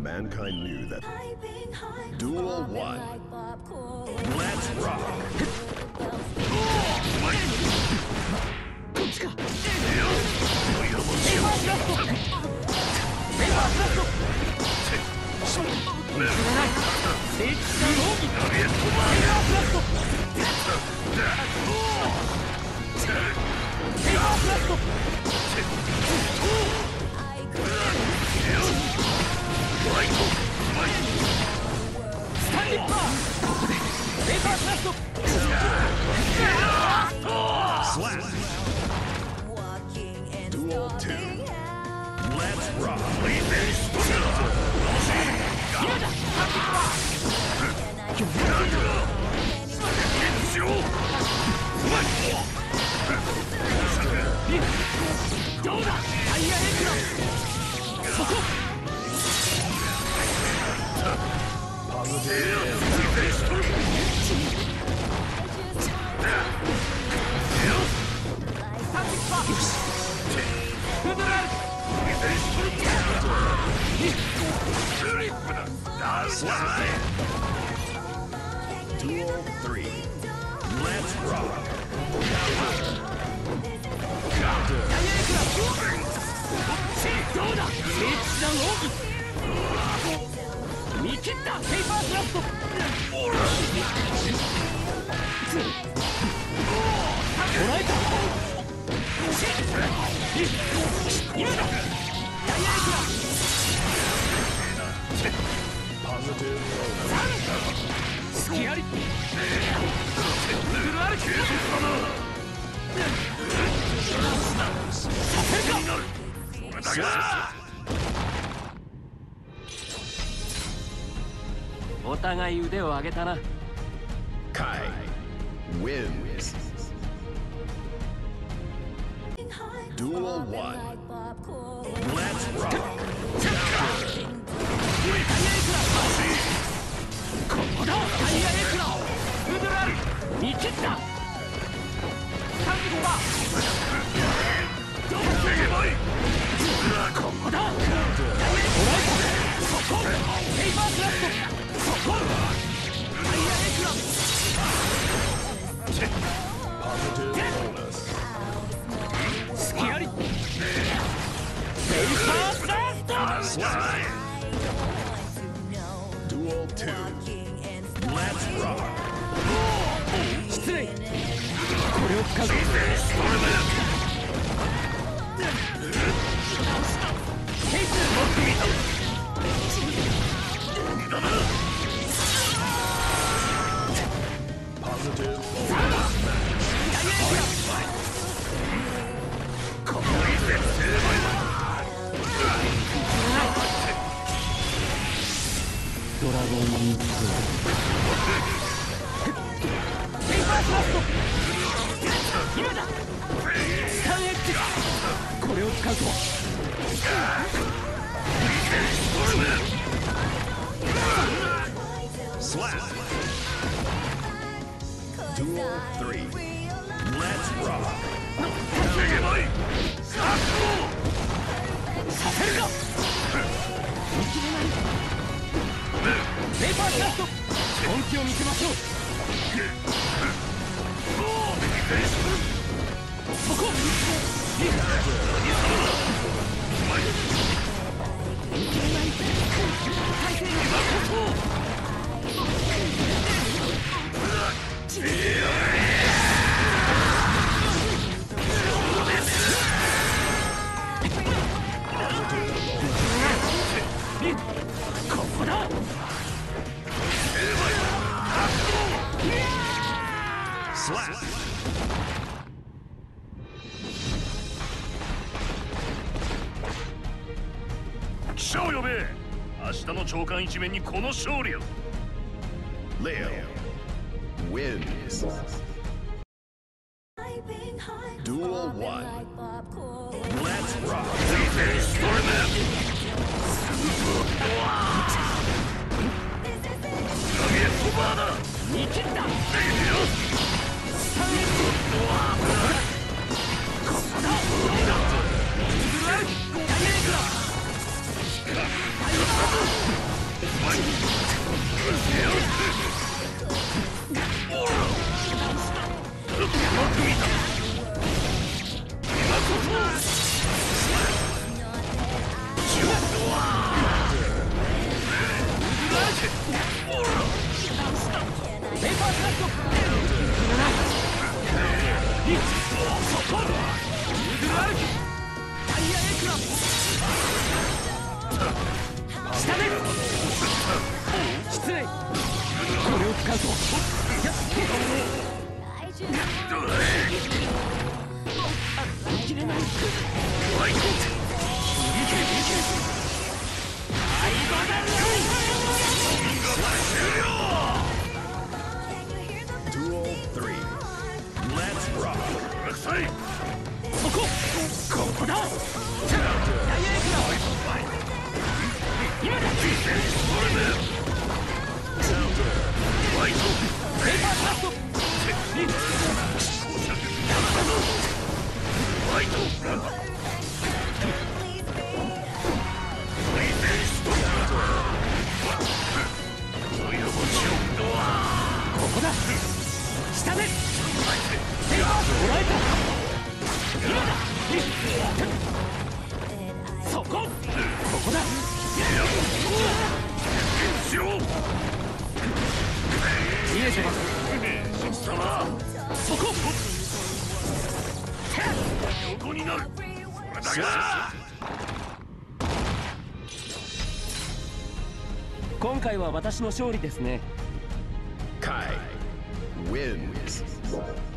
mankind knew that. Duel 1. Let's rock. Slap. Duel 2. Let's rock. Duel 3. Let's rock. Positive. お互い腕を上げたな。 Kai wins. Duel 1. Let's rock. Positive bonus. Duel 2. Let's rock. Positive bonus match. ドラゴンインク今だ 3X これを使うと Slap. Duel 3. Let's rock. させるかペーパークラフト本気を見せましょうそこここだ Slap. Leo wins. Duel 1. Let's rock. 失礼。これを使うと切れない。 Duel 3. Let's rock. そこだ。今だ。ここだ。下で。もらえた。今だ。そこ。ここだ。見えてます。そこ。 横になる。 今回は私の勝利ですね。 Kai wins.